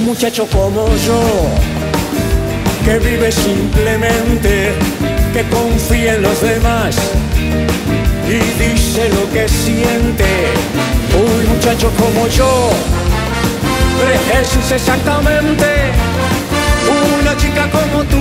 muchacho como yo, que vive simplemente, que confía en los demás y dice lo que siente. Un muchacho como yo, Jesús exactamente, una chica como tú,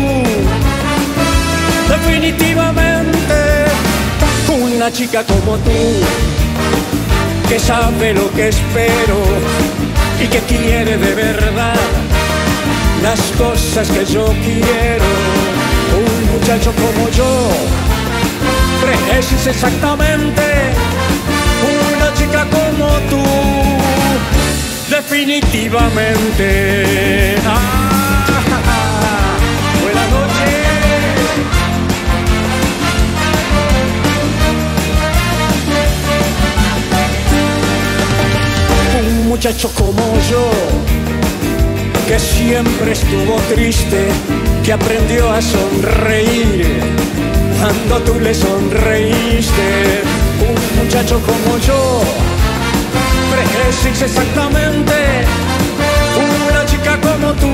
definitivamente, una chica como tú, que sabe lo que espero y que quiere de verdad las cosas que yo quiero. Un muchacho como yo, Jesús exactamente, una chica como tú, definitivamente. Buenas noches. Un muchacho como yo, que siempre estuvo triste, que aprendió a sonreír cuando tú le sonreíste. Un muchacho como yo, Jesús exactamente, una chica como tú,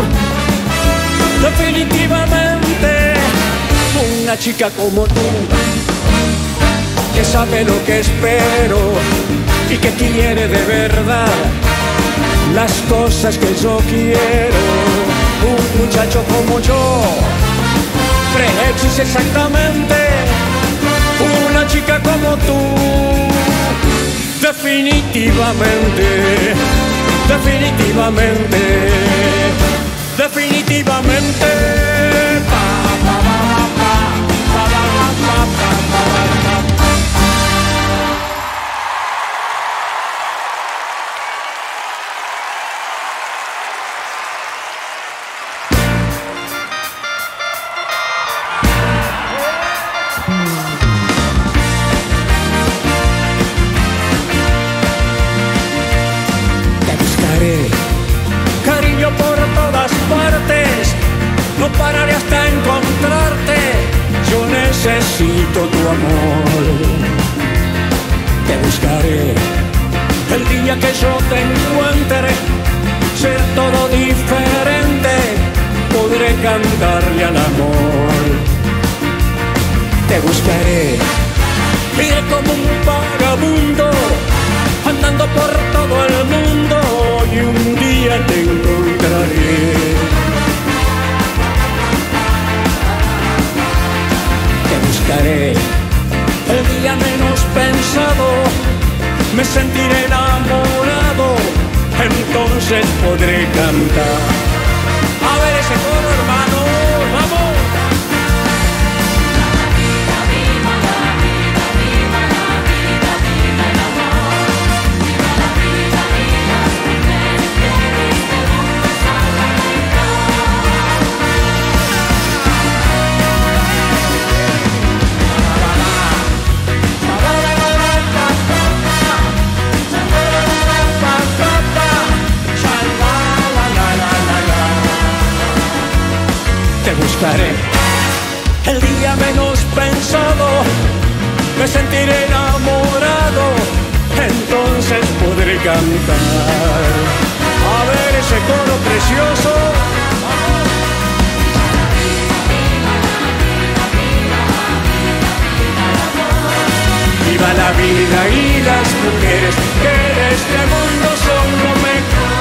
definitivamente, una chica como tú, que sabe lo que espero y que quiere de verdad las cosas que yo quiero. Un muchacho como yo, Jesús exactamente, una chica como tú, definitivamente, definitivamente, definitivamente. Cariño por todas partes, no pararé hasta encontrarte. Yo necesito tu amor. Te buscaré el día que yo te encuentre, ser todo diferente, podré cantarle al amor. Te buscaré, iré como un vagabundo, andando por todo el mundo, y un día te encontraré. Te buscaré el día menos pensado, me sentiré enamorado, entonces podré cantar. A ver ese coro, hermano, vamos. Te buscaré el día menos pensado, me sentiré enamorado, entonces podré cantar. A ver ese coro precioso. Viva la vida y las mujeres que en este mundo son lo mejor.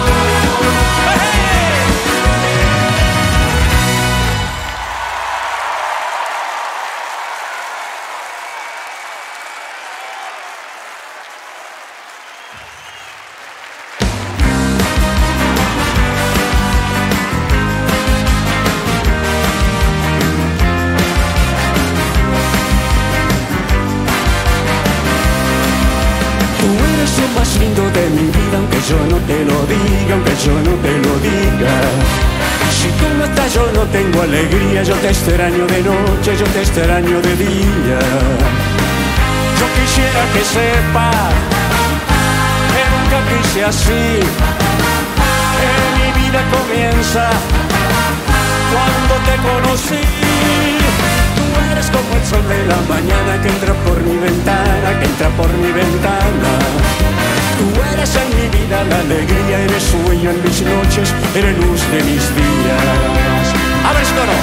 Más lindo de mi vida, aunque yo no te lo diga, aunque yo no te lo diga. Si tú no estás yo no tengo alegría, yo te extraño de noche, yo te extraño de día. Yo quisiera que sepas que nunca quise así, que mi vida comienza cuando te conocí. Tú eres como el sol de la mañana que entra por mi ventana, que entra por mi ventana. Tú eres en mi vida la alegría, eres sueño en mis noches, eres luz de mis días. A ver, coro.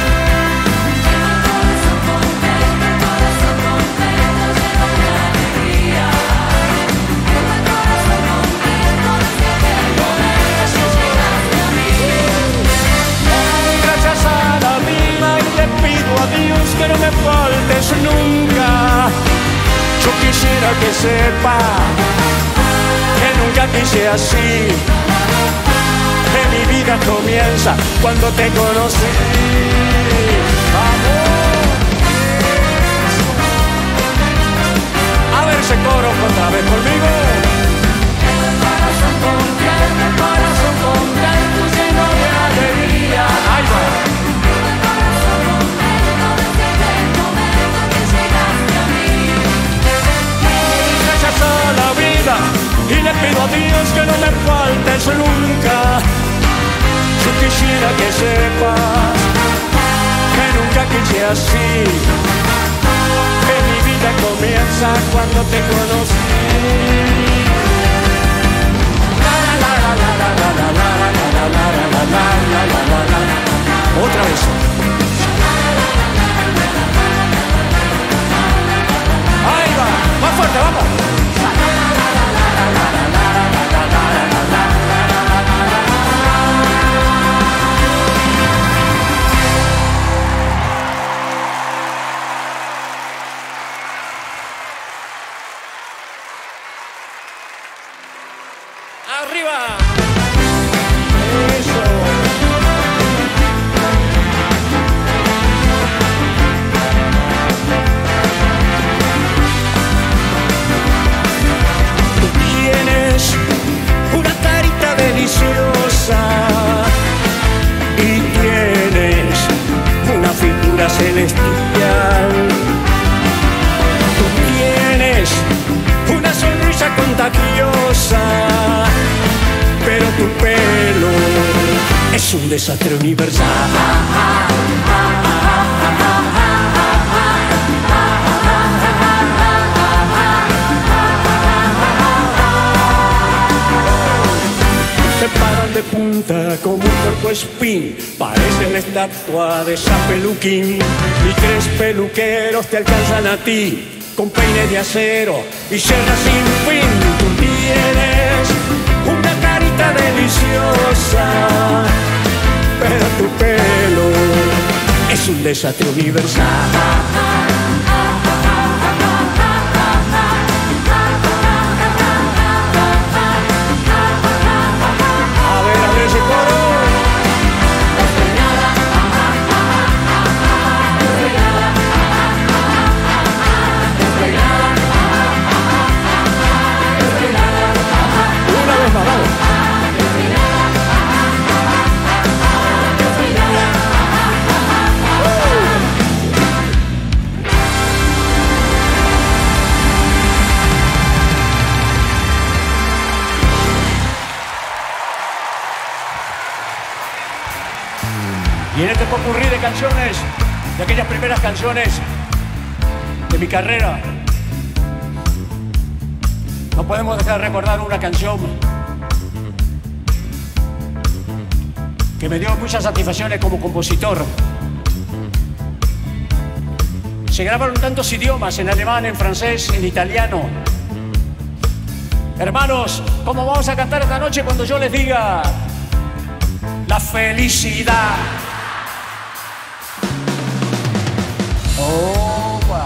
A Dios que no me faltes nunca. Yo quisiera que sepa que nunca quise así, que mi vida comienza cuando te conocí. Vamos. A ver ese coro otra vez conmigo. El corazón contento, lleno de alegría. Ahí va. La vida y le pido a Dios que no me faltes nunca. Yo quisiera que sepas que nunca quise así, que mi vida comienza cuando te conocí. Otra vez. Ahí va, más fuerte, vamos. ¡Arriba! Eso. Tú tienes una carita deliciosa y tienes una figura celestial. Tú tienes una sonrisa contagiosa, pero tu pelo es un desastre universal. Te paran de punta como un puerco espín, parecen la estatua de San Peluquín. Y 3 peluqueros te alcanzan a ti con peines de acero y sierras sin fin. Tú tienes una carita deliciosa, pero tu pelo es un desastre universal. A ver ese coro. Una vez más, vamos. Y en este popurrí de canciones, de aquellas primeras canciones de mi carrera, no podemos dejar de recordar una canción que me dio muchas satisfacciones como compositor. Se grabaron tantos idiomas, en alemán, en francés, en italiano. Hermanos, ¿cómo vamos a cantar esta noche cuando yo les diga la felicidad? ¡Opa!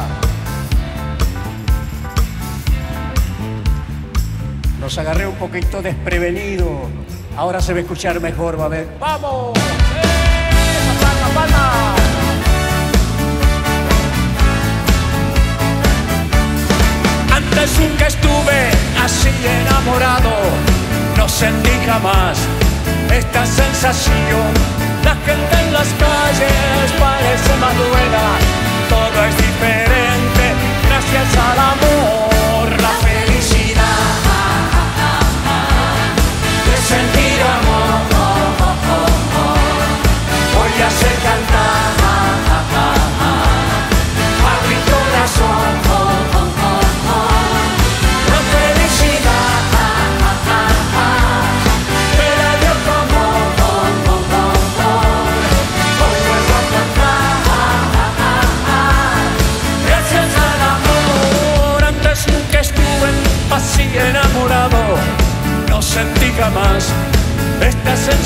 Los agarré un poquito desprevenido. Ahora se va a escuchar mejor, va a ver. ¡Vamos! ¡Esa palma, palma! Antes nunca estuve así enamorado, no sentí jamás esta sensación. La gente en las calles parece más buena, todo es diferente gracias al amor. La felicidad de sentir amor, voy a hacer cantar a mi corazón. La felicidad me la dio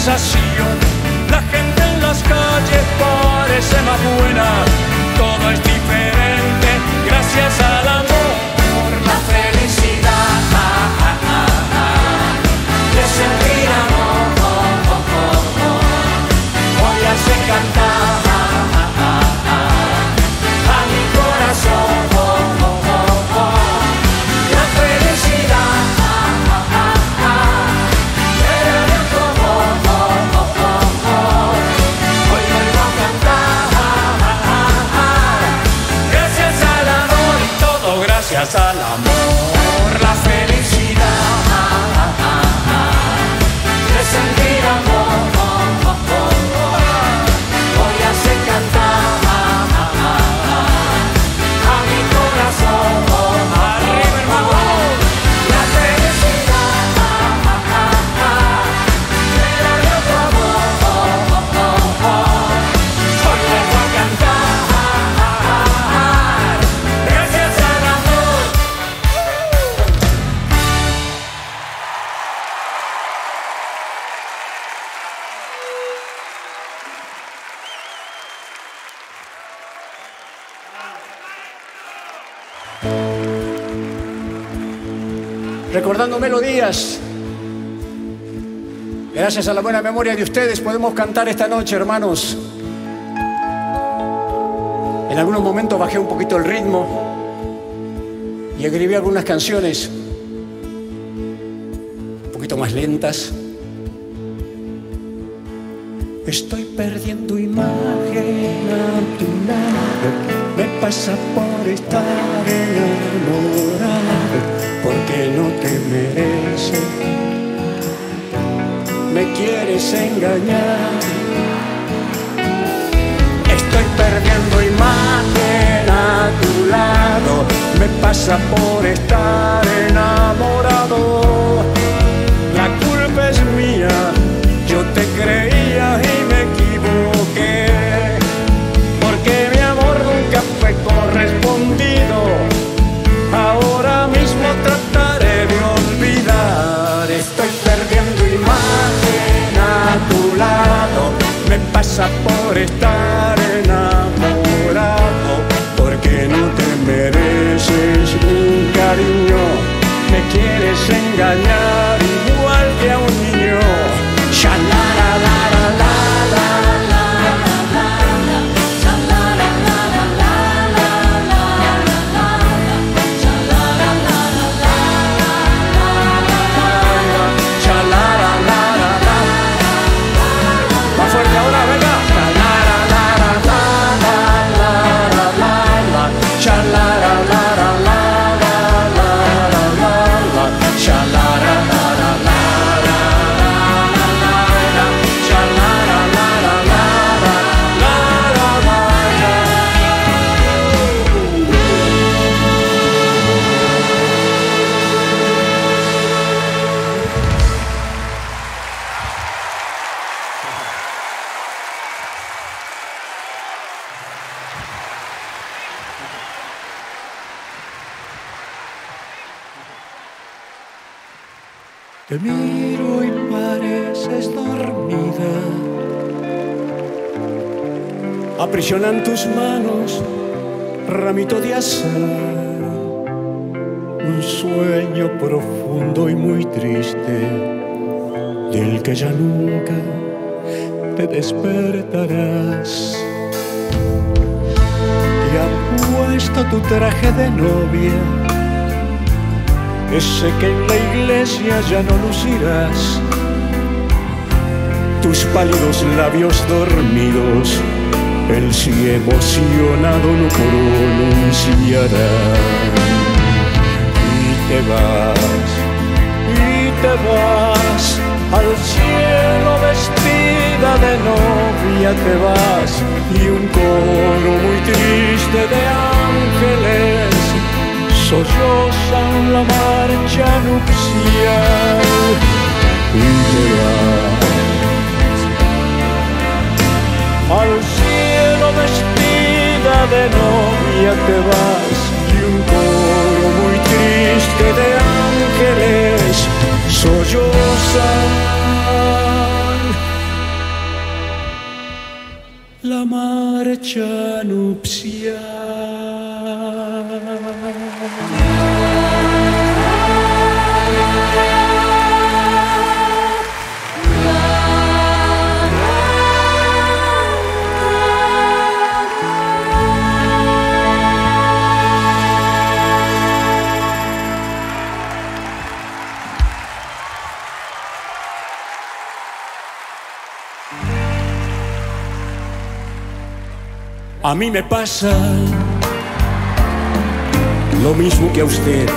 conversación. La gente en las calles parece más buena, todo es diferente gracias al amor. La felicidad de sentir amor hoy hace cantar a mi corazón. La felicidad era tu amor, hoy vuelvo a cantar gracias al amor y todo gracias al amor. La felicidad de sentir amor hoy hace cantar a mi corazón. Arriba hermano, la felicidad era de tu amor, hoy vuelvo a cantar gracias al amor. Recordando melodías, gracias a la buena memoria de ustedes podemos cantar esta noche, hermanos. En algunos momentos bajé un poquito el ritmo y escribí algunas canciones un poquito más lentas. Estoy perdiendo imagen a tu lado, me pasa por estar enamorado, porque no te mereces, me quieres engañar. Estoy perdiendo imagen a tu lado, me pasa por estar enamorado. La culpa es mía, yo te creía y me equivoqué, porque mi amor nunca fue correspondido. Ahora mismo trataré de olvidar. Estoy perdiendo imagen a tu lado, me pasa por estar enamorado, porque no te mereces un cariño, me quieres engañar igual que a un niño. Más fuerte ahora, venga. Te miro y pareces dormida, aprisionan tus manos, ramito de azar, un sueño profundo y muy triste, del que ya nunca te despertarás. Te han puesto tu traje de novia, ese que en la iglesia ya no lucirás. Tus pálidos labios dormidos, el sí emocionado no pronunciará. Y te vas al cielo vestida de novia, te vas, y un coro muy triste de ángeles sollozan la marcha nupcial. Y te vas al cielo vestida de novia, te vas, y un coro muy triste de ángeles sollozan la marcha nupcial. A mí me pasa lo mismo que a usted.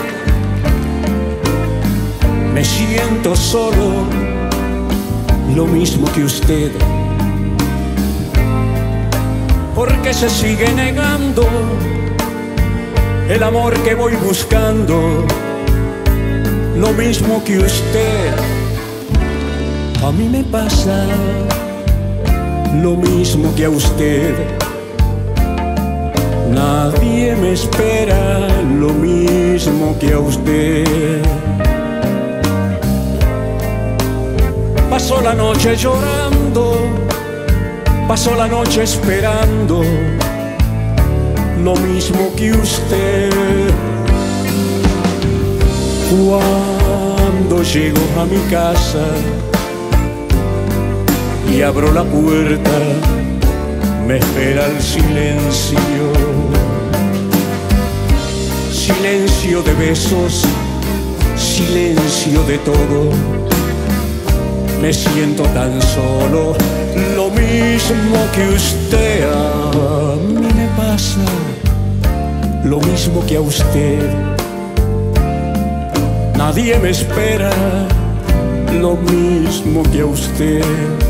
Me siento solo, lo mismo que usted. Porque se sigue negando el amor que voy buscando, lo mismo que usted. A mí me pasa lo mismo que a usted. Nadie me espera lo mismo que a usted. Paso la noche llorando, paso la noche esperando lo mismo que usted. Cuando llego a mi casa y abro la puerta, me espera el silencio, silencio de besos, silencio de todo. Me siento tan solo, lo mismo que usted. A mí me pasa lo mismo que a usted. Nadie me espera lo mismo que a usted.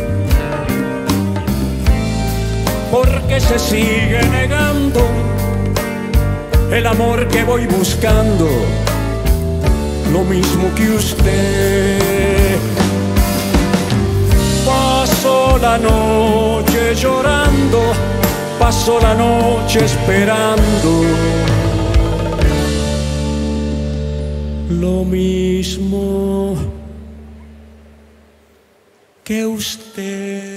Porque se sigue negando el amor que voy buscando, lo mismo que usted. Paso la noche llorando, paso la noche esperando lo mismo que usted.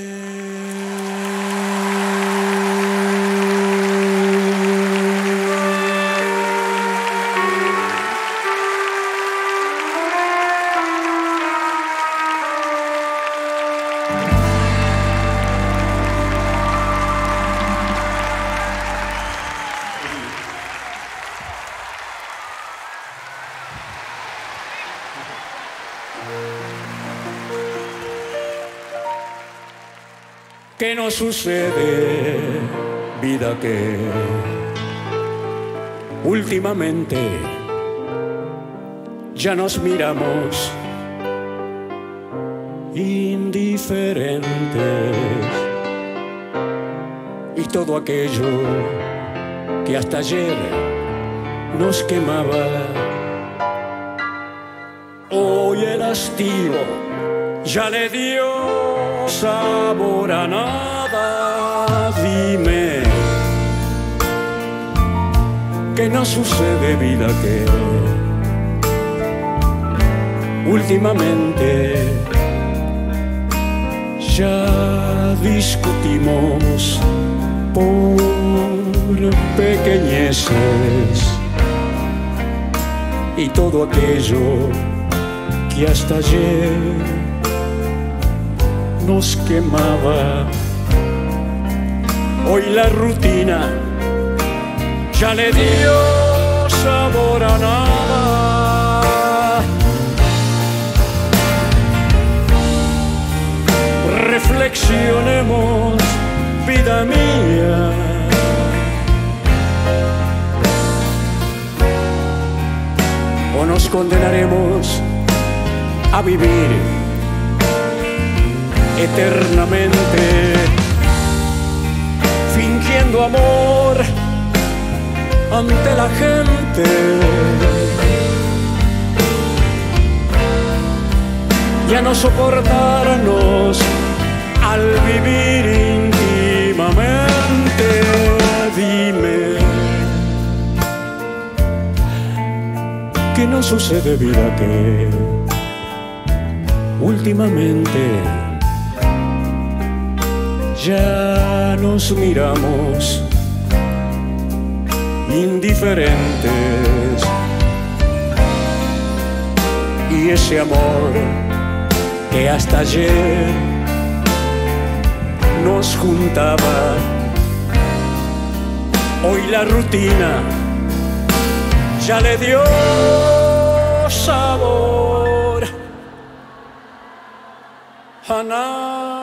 ¿Qué nos sucede, vida, que últimamente ya nos miramos indiferentes? Y todo aquello que hasta ayer nos quemaba, hoy el hastío ya le dio sabor a nada. Dime, ¿qué nos sucede, vida, que últimamente ya discutimos por pequeñeces? Y todo aquello que hasta ayer nos quemaba, hoy la rutina ya le dio sabor a nada. Reflexionemos, vida mía, o nos condenaremos a vivir eternamente fingiendo amor ante la gente. Ya no soportarnos al vivir íntimamente. Dime, ¿qué nos sucede, vida, que últimamente Ya nos miramos indiferentes y ese amor que hasta ayer nos juntaba, hoy la rutina ya le dio sabor a nada.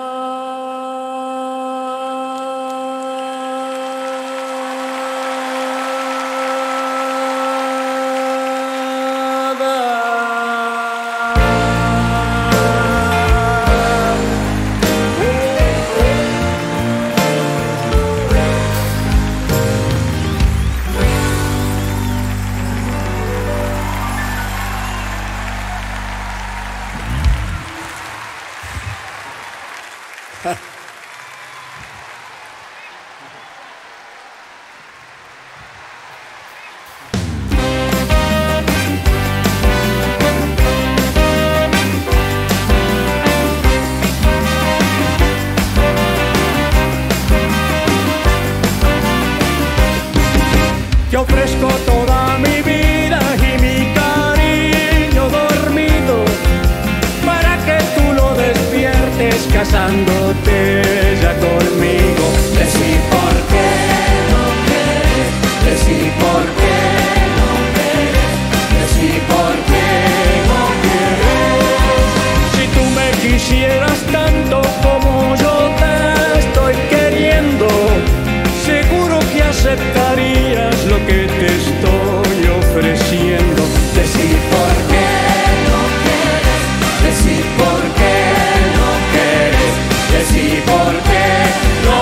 Te ofrezco toda mi vida y mi cariño dormido para que tú lo despiertes casándote ya conmigo. Decí por qué no quieres, decí por qué no quieres, decí por qué no quieres. Si tú me quisieras tanto como yo te estoy queriendo, seguro que aceptarías lo que te estoy ofreciendo. Decí por qué no quieres, decí por qué no quieres, decí por qué no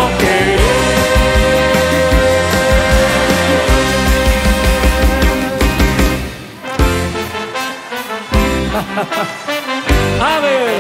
quieres. A ver.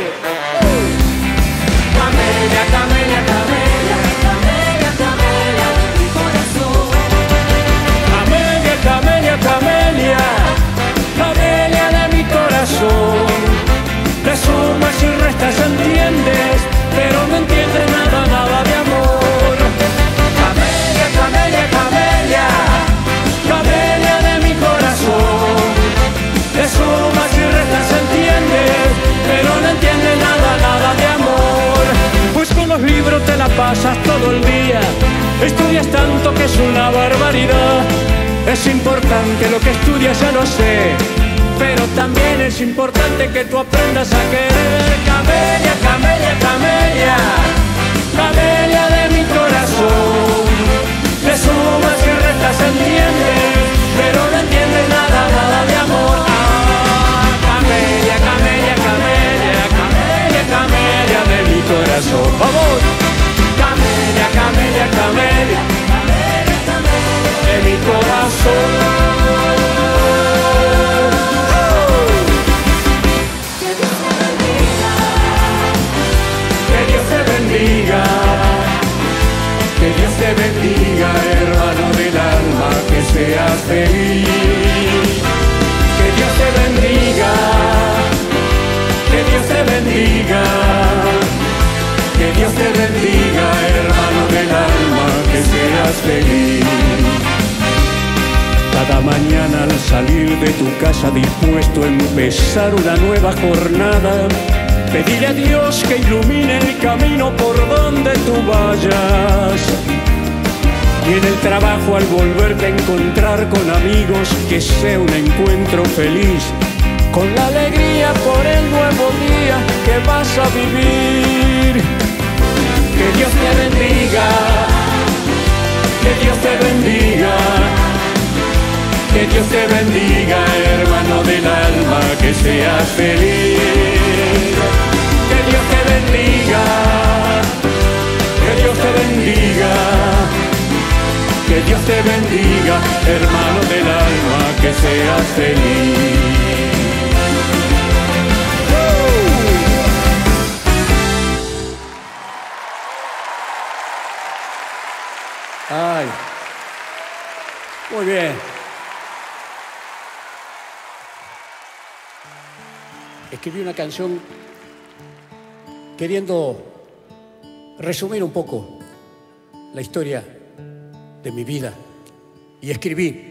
Camelia, Camelia, Camelia, Camelia, Camelia de mi corazón. Camelia, Camelia, Camelia, Camelia de mi corazón. Te sumas y restas, entiendes, pero no entiendes nada, nada de amor. Camelia, Camelia, Camelia, Camelia de mi corazón. Te sumas y restas, entiendes, pero no entiendes nada, nada de amor. Pues con los libros te la pasas todo el día, estudias tanto que es una barbaridad. Es importante lo que estudias, ya lo sé, pero también es importante que tú aprendas a querer. Camelia, Camelia, Camelia, Camelia de mi corazón. Te sumas y restas, entiendes, pero no entiendes nada, nada de amor. Ah, Camelia, Camelia, Camelia, Camelia, Camelia de mi corazón. ¡Vamos! Camelia, Camelia, Camelia, Camelia, Camelia de mi corazón. Que Dios te bendiga, que Dios te bendiga, hermano del alma, que seas feliz. Que Dios te bendiga, que Dios te bendiga, que Dios te bendiga, hermano del alma, que seas feliz. Cada mañana al salir de tu casa dispuesto a empezar una nueva jornada, pediré a Dios que ilumine el camino por donde tú vayas. Y en el trabajo al volverte a encontrar con amigos, que sea un encuentro feliz, con la alegría por el nuevo día que vas a vivir. Que Dios te bendiga, que Dios te bendiga, que Dios te bendiga, hermano del alma, que seas feliz. Que Dios te bendiga, que Dios te bendiga, que Dios te bendiga, hermano del alma, que seas feliz. Ay, muy bien. Escribí una canción queriendo resumir un poco la historia de mi vida y escribí: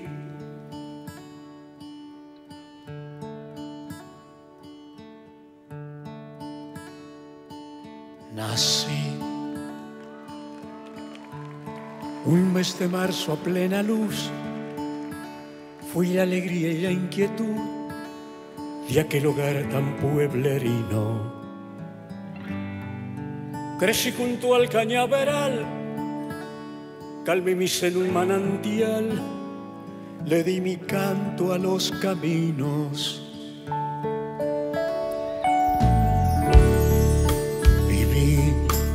nací un mes de marzo a plena luz, fui la alegría y la inquietud de aquel hogar tan pueblerino. Crecí junto al cañaveral, calmé mi seno un manantial, le di mi canto a los caminos. Viví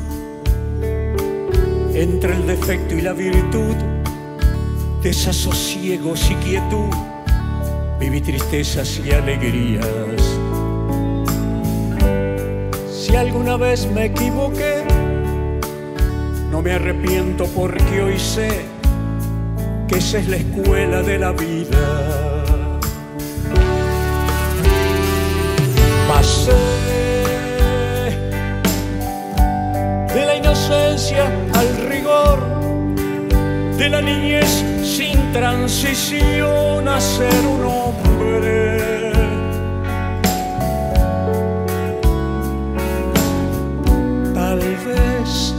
entre el defecto y la virtud, desasosiegos y quietud, viví tristezas y alegrías. Si alguna vez me equivoqué, no me arrepiento porque hoy sé que esa es la escuela de la vida. Pasé de la inocencia al rigor, de la niñez sin transición a ser un hombre. Tal vez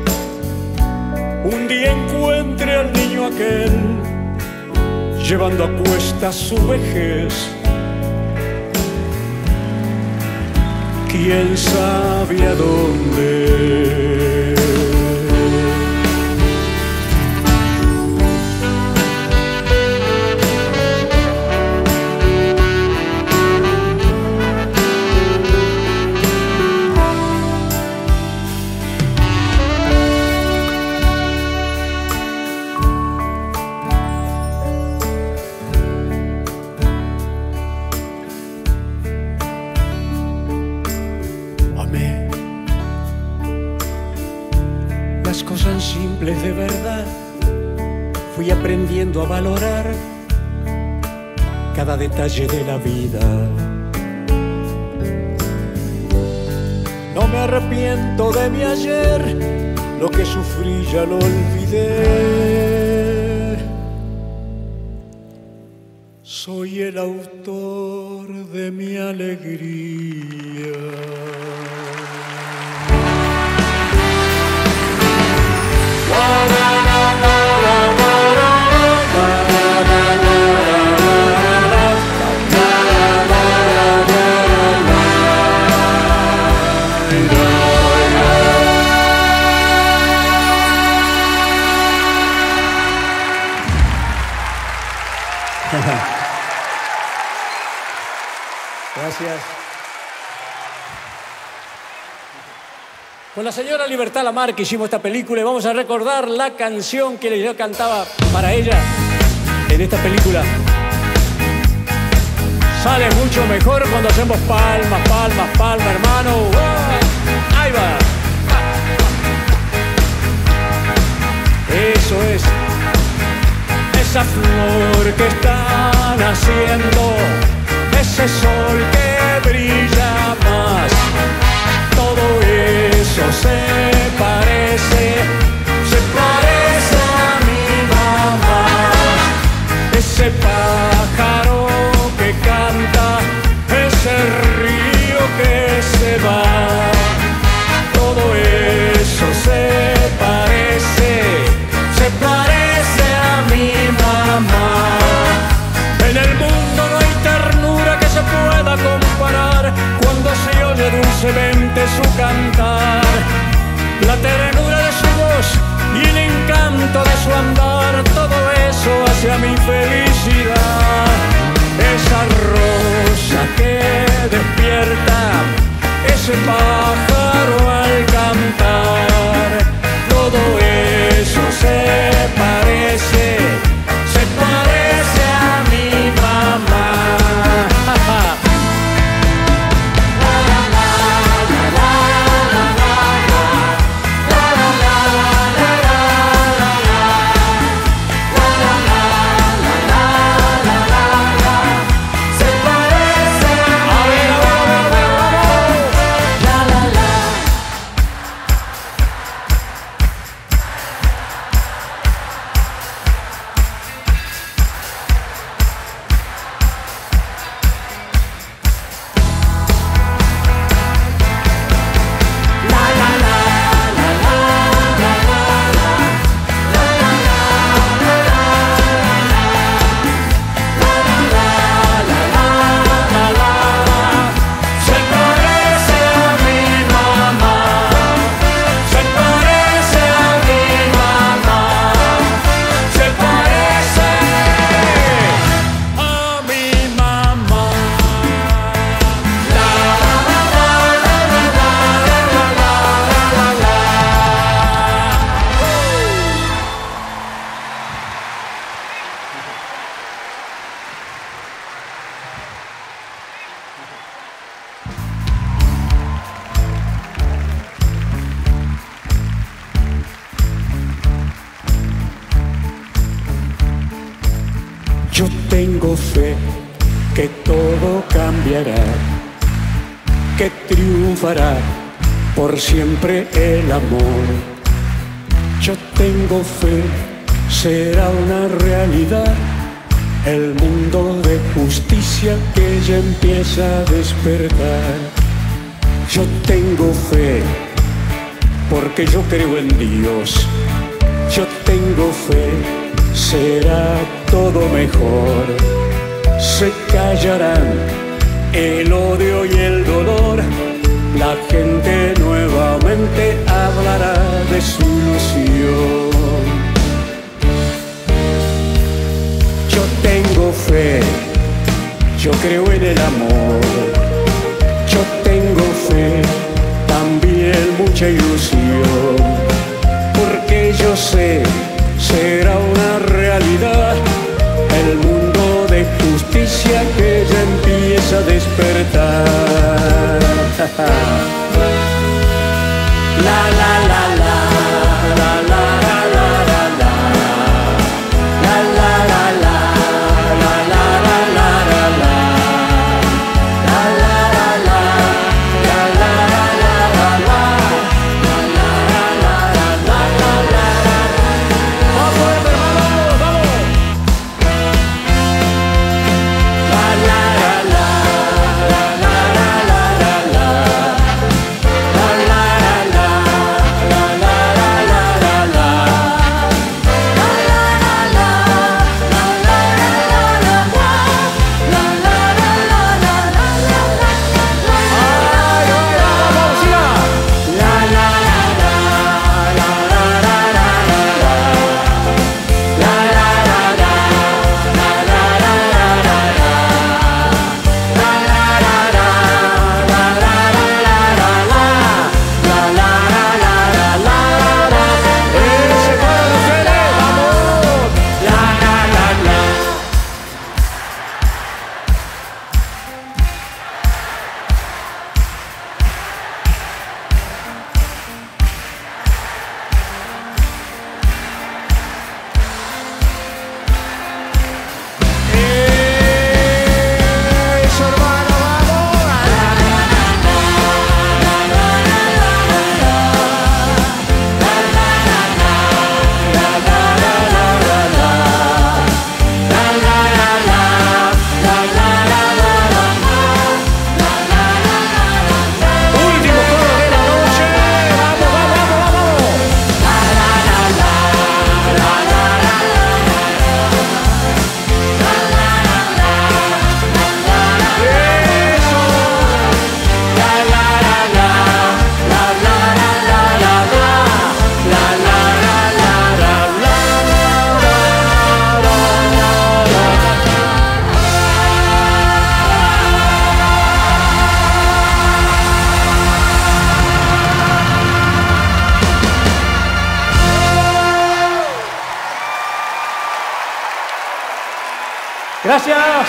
un día encuentre al niño aquel llevando a cuestas su vejez. ¿Quién sabe a dónde? Las cosas simples de verdad, fui aprendiendo a valorar cada detalle de la vida. No me arrepiento de mi ayer, lo que sufrí ya lo olvidé. Soy el autor de mi alegría. Gracias. Con la señora Libertad Lamarque hicimos esta película y vamos a recordar la canción que yo cantaba para ella en esta película. Sale mucho mejor cuando hacemos palmas, palmas, palmas, hermano. ¡Oh! Ahí va. Eso es. Esa flor que está naciendo, ese sol que brilla más, todo eso se parece a mi mamá. Ese pájaro que canta, ese río que se va, todo eso se parece a mi mamá. En el mundo no hay ternura que se pueda comparar cuando se oye dulcemente su cantar. La ternura de su voz y el encanto de su andar, todo eso hacia mi felicidad. Esa rosa que despierta, ese pájaro al cantar, todo eso se parece a mi mamá. tengo fe que todo cambiará, que triunfará por siempre el amor. Yo tengo fe, será una realidad el mundo de justicia que ya empieza a despertar. Yo tengo fe porque yo creo en Dios. Yo tengo fe, será todo mejor. Se callarán el odio y el dolor. La gente nuevamente hablará de su ilusión. Yo tengo fe, yo creo en el amor. Yo tengo fe, también mucha ilusión, porque yo sé, será una realidad el mundo de justicia que ya empieza a despertar. La la la la, la la la la la la, la la la la, la la la la la la, la la la la, la la la la la, la la la la la. ¡Vamos, hermanos, vamos! La la la la, la la la la la la, la la la la, la la la la la la, la la la la, la la la la la, la la la la la la la. ¡Ay, ay, vamos, siga! La la la la, la la la la la la, la la la la, la la la la la la, la la la la, la la la la la la, la la la la la la. Ese para ustedes, vamos. La la la la. Eso, hermano, vamos. La la la la, la la la la la la, la la la la, la la la la la la, la la la la, la la la la la, la la la la. Último coro de la noche. Vamos, vamos, vamos, vamos. La la la la, la la la la la, la la la la, la la la. Eso. La la la la, la la la la la la, la la la la la Gracias.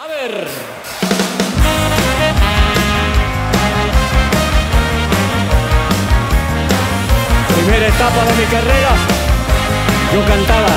A ver. Primera etapa de mi carrera, yo cantaba.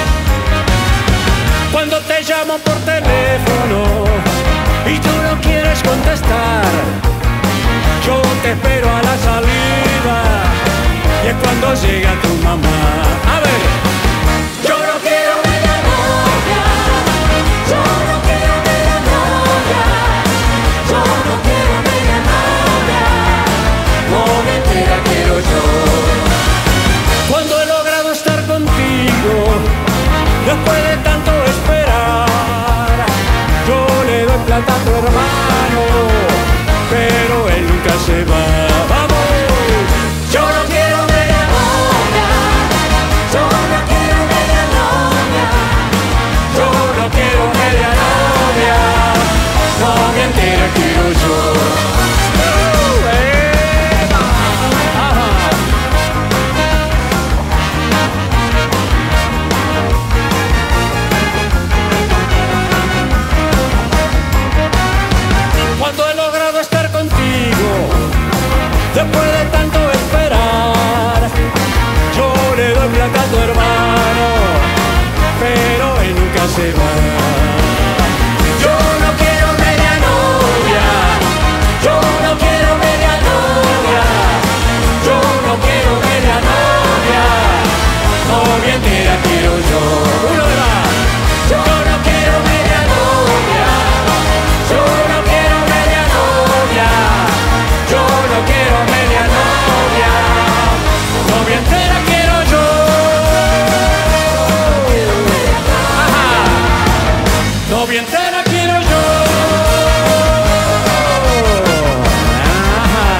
Cuando te llamo por teléfono y tú no quieres contestar, yo te espero a la salida y es cuando llega tu mamá. A ver, yo no quiero media novia, yo no quiero media novia, yo no quiero media novia, novia entera quiero yo. Cuando he logrado estar contigo, después de tanto esperar, yo le doy plata a tu hermano, pero él nunca se va. ¡Vamos! Yo no quiero media novia, yo no quiero media novia, yo no quiero media novia, novia entera quiero yo. Cuando he logrado estar contigo, después de tanto esperar, yo le doy plata a tu hermano, pero él nunca se va. Yo no quiero media novia, yo no quiero media novia, yo no quiero media novia, novia entera quiero yo. Uno de más. Yo no quiero media novia, yo no quiero media novia, yo no quiero media novia, novia entera quiero yo. Ajá. Novia entera quiero yo. Ajá.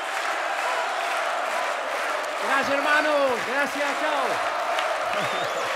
Gracias, hermano. Gracias, chao.